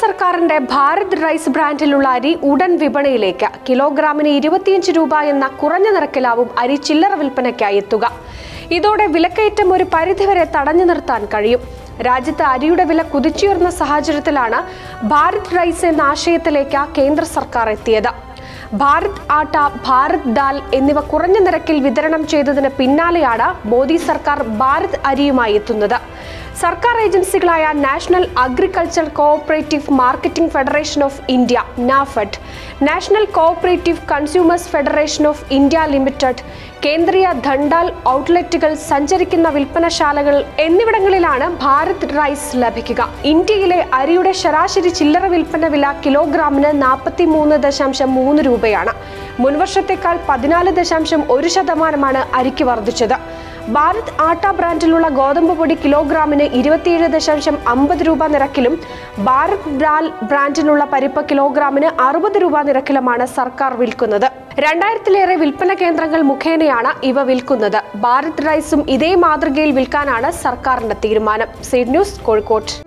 സർക്കാരിന്റെ ഭാരത് റൈസ് ബ്രാൻഡിലുള്ള അരി ഉടൻ വിപണിയിലേക്ക്. കിലോഗ്രാമിന് 25 രൂപ എന്ന കുറഞ്ഞ നിരക്കിലാവും അരി ചില്ലറ വിൽപ്പനയ്ക്കായി എത്തുക. ഇതോടെ വിലക്കയറ്റം ഒരു പരിധിവരെ തടഞ്ഞു നിർത്താൻ കഴിയും. രാജ്യത്ത് അരിയുടെ വില കുതിച്ചുയർന്ന സാഹചര്യത്തിലാണ് ഭാരത് റൈസ് എന്ന ആശയത്തിലേക്ക് കേന്ദ്ര സർക്കാർ എത്തിയത്. ഭാരത് ആട്ട, ഭാരത് ദാൽ എന്നിവ കുറഞ്ഞ നിരക്കിൽ വിതരണം ചെയ്തതിന് പിന്നാലെയാണ് മോദി സർക്കാർ ഭാരത് അരിയുമായി എത്തുന്നത്. സർക്കാർ ഏജൻസികളായ national agriculture cooperative marketing federation of India NAFED, national cooperative consumers federation of India limited, കേന്ദ്രീയ ധണ്ടാൽ ഔട്ട്ലെറ്റുകൾ, സഞ്ചരിക്കുന്ന വിൽപ്പനശാലകൾ എന്നിവിടങ്ങളിലാണ് ഭാരത് റൈസ് ലഭിക്കുക. ഇന്ത്യയിലെ അരിയുടെ ശരാശരി ചില്ലറ വിൽപ്പന വില കിലോഗ്രാമിന് 43.3 രൂപയാണ്. മുൻവർഷത്തേക്കാൾ 14.1% അരിക്ക് വർദ്ധിച്ചത്. ഭാരത് ആട്ട ബ്രാൻഡിലുള്ള ഗോതമ്പ് പൊടി കിലോഗ്രാമിന് 27.50 രൂപ നിരക്കിലും ഭാരത് ദാൽ ബ്രാൻഡിനുള്ള പരിപ്പ് കിലോഗ്രാമിന് 60 രൂപ നിരക്കിലുമാണ് സർക്കാർ വിൽക്കുന്നത്. 2000-ലേറെ വിൽപ്പന കേന്ദ്രങ്ങൾ മുഖേനയാണ് ഇവ വിൽക്കുന്നത്. ഭാരത് റൈസും ഇതേ മാതൃകയിൽ വിൽക്കാനാണ് സർക്കാരിന്റെ തീരുമാനം. Seed news, Kozhikode.